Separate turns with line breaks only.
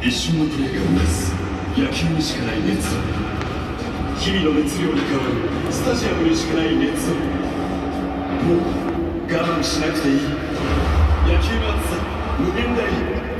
一瞬のプレーが生み出す野球にしかない熱度、日々の熱量に変わるスタジアムにしかない熱度。もう我慢しなくていい。野球の熱さ無限大。